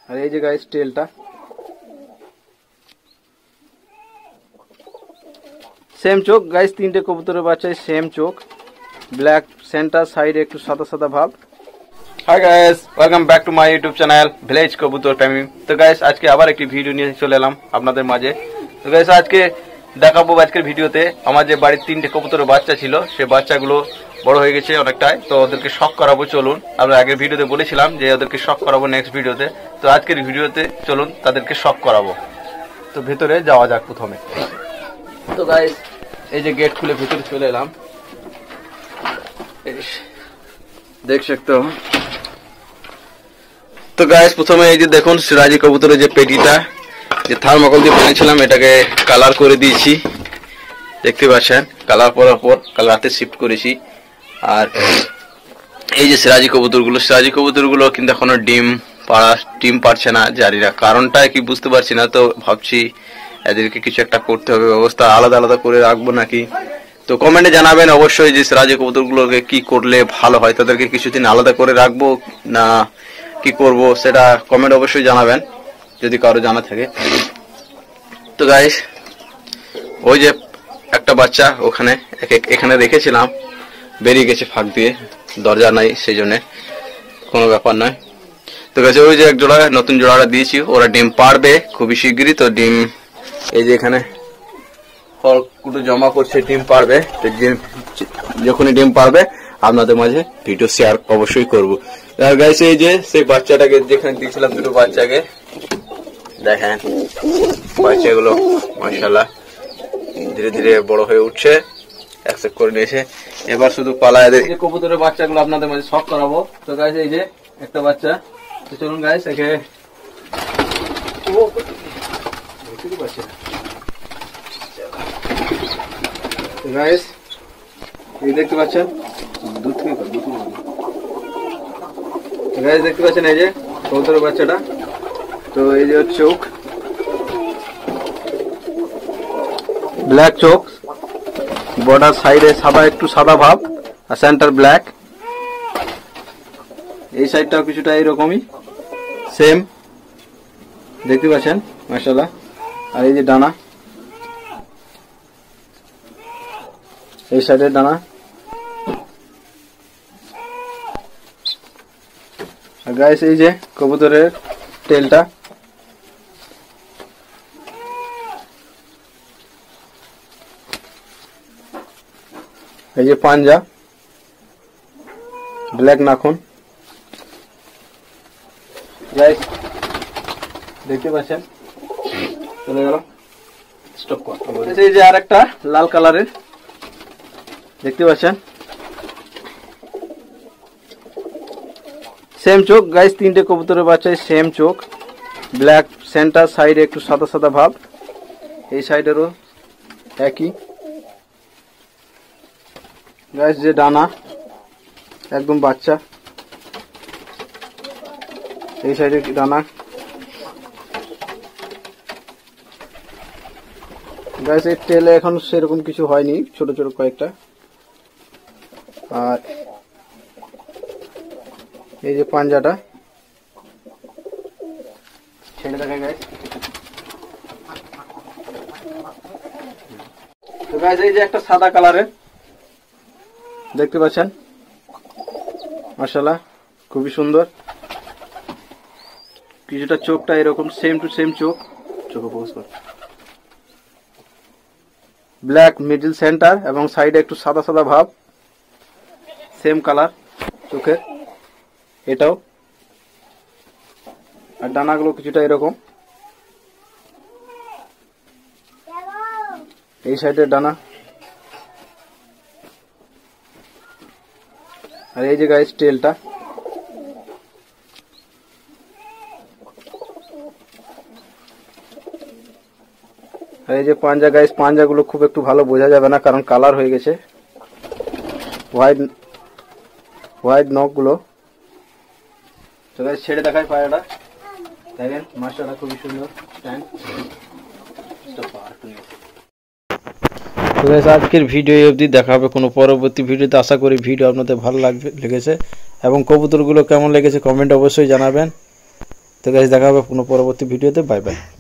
আর এই যে গাইস টেলটা সেম চোখ গাইস, তিনটে কবুতরের বাচ্চাই সেম চোখ, ব্ল্যাক সেন্টার, সাইডে একটু সাদা সাদা ভাব। Hi guys, welcome back to my YouTube channel Village Kabutar Family. তো গাইস আজকে আবার একটি ভিডিও নিয়ে চলে এলাম আপনাদের মাঝে। তো গাইস আজকে দেখাবো আজকের ভিডিওতে আমার যে বাড়ির তিনটে কবুতরের বাচ্চা ছিল, সে বাচ্চাগুলো বড় হয়ে গেছে অনেকটাই, তো ওদেরকে শখ করাবো। চলুন, আমরা আগের ভিডিওতে বলেছিলাম যে ওদেরকে শখ করাবো নেক্সট ভিডিওতে, তো আজকের ভিডিওতে চলুন তাদেরকে শখ করাবো। তো ভেতরে যাওয়া যাক প্রথমে। তো গাইস এই যে গেট খুলে ভেতরে চলে এলাম, দেখ सकते हो। তো গাইস প্রথমে এই যে দেখুন সিরাজি কবুতরের যে পেটিটা যে থার্মোকল দিয়ে বানিয়েছিলাম, এটাকে কালার করে দিয়েছি, দেখতে পাচ্ছেন। কালার করার পর কাল রাতে শিফট করেছি। আর এই যে সিরাজি কবুতরগুলো কিন্তু এখনো ডিম পারছে না, জারিরা কারণটা কি বুঝতে পারছি না। তো ভাবছি এদেরকে কিছু একটা করতে হবে, ব্যবস্থা আলাদা আলাদা করে রাখবো নাকি। তো কমেন্টে জানাবেন অবশ্যই যে সিরাজি কবুতরগুলোকে কি করলে ভালো হয়, তাদেরকে কিছুদিন আলাদা করে রাখবো না কি করব, সেটা কমেন্ট অবশ্যই জানাবেন যদি কারো জানা থাকে। তো গাইস ওই যে একটা বাচ্চা ওখানে এখানে রেখেছিলাম, বেরিয়ে গেছে ফাঁক দিয়ে, দরজা নাই সেই জন্য, কোনো ব্যাপার নয়। তো গাইস ওই যে এক জোড়া নতুন জোড়াটা দিয়েছি, ওরা ডিম পারবে খুবই শিগগিরই। তো ডিম এই যে এখানে ফলগুলো জমা করছে, ডিম পারবে। তো যখনই ডিম পারবে আপনাদের মাঝে ভিডিও শেয়ার অবশ্যই করবো। আর গাইস এই যে সেই বাচ্চাটাকে যেখানে দিয়েছিলাম, দুটো বাচ্চাকে দেখেন, বাচ্চাগুলো মাশাআল্লাহ ধীরে ধীরে বড় হয়ে উঠছে, অ্যাকসেপ্ট করে নিয়েছে। এবার শুধু পালা এদের কবুতরের বাচ্চাগুলো আপনাদের মাঝে শখ করাবো। তো গাইস এই যে একটা বাচ্চা, তো চলুন গাইস একে গাইস এই দেখতে পাচ্ছেন গাইস, দেখতে পাচ্ছেন এই যে কবুতরের বাচ্চাটা। তো এই যে চোখ, ব্ল্যাক চোখ, বর্ডার সাইডে সাদা একটু সাদা ভাব, আর সেন্টার ব্ল্যাক। এই সাইডটাও কিছুটা এইরকমই সেম, দেখতে পাচ্ছেন মাশাআল্লাহ। আর এই যে ডানা, এই সাইডের ডানা। আর গাইস এই যে কবুতরের টেলটা, এই যে পাঞ্জা, ব্ল্যাক নাখুন। গাইস দেখতে পাচ্ছেন, চলে গেল স্টপ কর। এই যে আর একটা লাল কালারের, দেখতে পাচ্ছেন সেম চোখ গাইস, তিনটে কবুতরের বাচ্চাই সেম চোখ, ব্ল্যাক সেন্টার, সাইডে একটু সাদা সাদা ভাব, এই সাইডেরও একই। গাইস যে ডানা একদম বাচ্চা, এই সাইডে ডানা। গাইস এর টেলে এখন সেরকম কিছু হয়নি, ছোট ছোট কয়েকটা। আর এই যে পাঞ্জাটা ছেড়ে দেখা গাইস। তো গাইস এই যে একটা সাদা কালারের, দেখতে পাচ্ছেন মাশাআল্লাহ খুবই সুন্দর। কিছুটা চোখটা এরকম সেম টু সেম চোখ, চোখে ফোকাস কর, ব্ল্যাক মিডল সেন্টার এবং সাইডে একটু সাদা সাদা ভাব, সেম কালার চোখের এটাও। আর ডানাগুলো কিছুটা এরকম, এই সাইডের ডানা। আর এই যে গাইস টেলটা, আর এই যে পাঞ্জা গাইস, পাঞ্জাগুলো খুব একটু ভালো বোঝা যাবে না কারণ কালার হয়ে গেছে, হোয়াইট নখগুলো। তো গাইস ছেড়ে দেখায় পায়রাটা, দেখেন মাশাআল্লাহ খুবই সুন্দর স্ট্যান্ড। তো গাইস আজকের ভিডিও অবধি, দেখা হবে কোনো পরবর্তী ভিডিওতে। আশা করি ভিডিও আপনাদের ভালো লেগেছে এবং কবুতরগুলো কেমন লেগেছে কমেন্ট অবশ্যই জানাবেন। তো গাইস দেখা হবে কোনো পরবর্তী ভিডিওতে। Bye by.